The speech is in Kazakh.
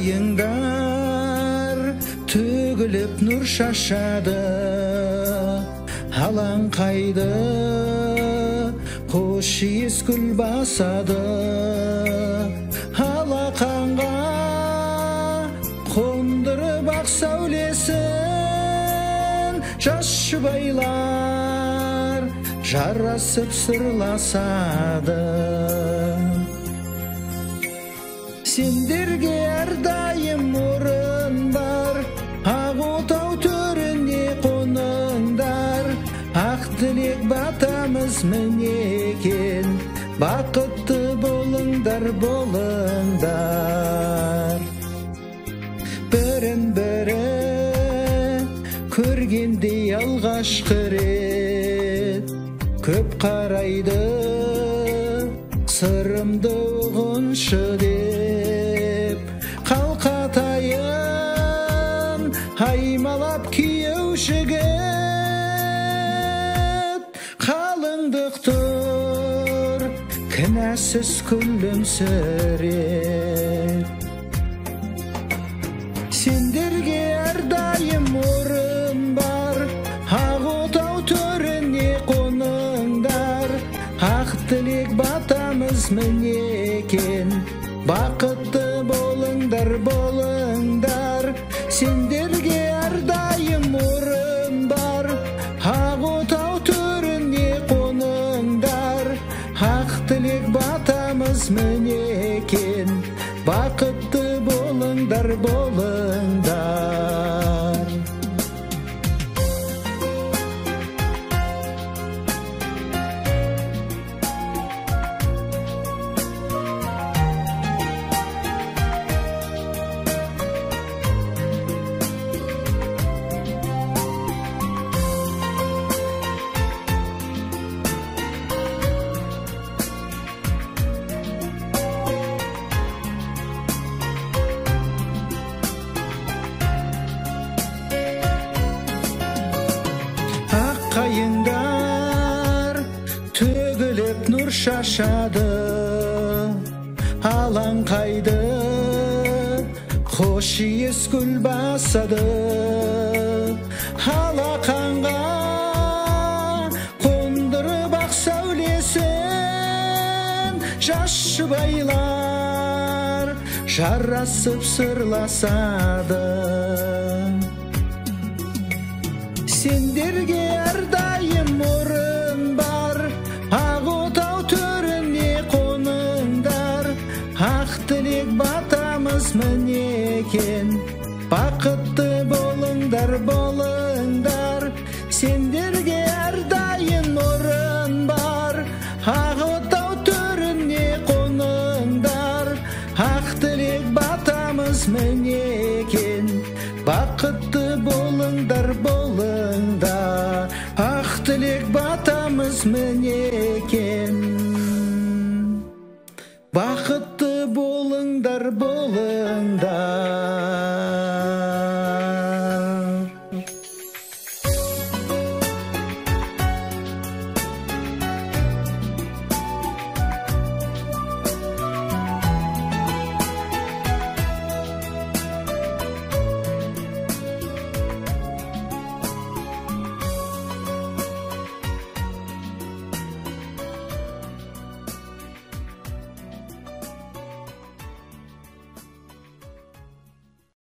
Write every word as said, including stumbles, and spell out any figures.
Akayыңдар төгіліп нұр шашады, алаңқайды қош иіс гүл басады. Алақанға қондырып ақ сәулесін, жас жұбайлар жарасып сырласады. Сендерге әрдайым орын бар, ақ отау төріне қоныңдар. Ақ тілек батамыз мінекен, бақытты болыңдар, болыңдар. Бірін бірі көргендей алғашқы рет, көп қарайды сырымды ұғыншы деп. Қалқатайын аймалап күйеу жігіт, қалыңдық тұр кінәсіз күлімсіреп. Сендерге әрдайым орын бар, ақ отау төріне қоныңдар. Ақ тілек батамыз мінекен, бақытты болыңдар, болыңдар. Сендерге әрдайым орын бар, ақ отау төріне қоныңдар. Ақ тілек батамыз мінекен, бақытты болыңдар, болыңдар. Akayыңдар төгіліп нұр шашады, алаңқайды қош иіс гүл басады. Алақанға қондырып ақ сәулесін, жас жұбайлар жарасып сырласады. Сендерге әрдайым орын бар, ақ отау төріне қоныңдар. Ақ тілек батамыз мінекен, бақытты болыңдар, болыңдар. Сендерге әрдайым орын бар, ақ отау төріне қоныңдар. Ақ тілек батамыз мінекен, бақытты болыңдар, болыңдар. Ақ тілек батамыз мінекен, бақытты болыңдар, болыңдар.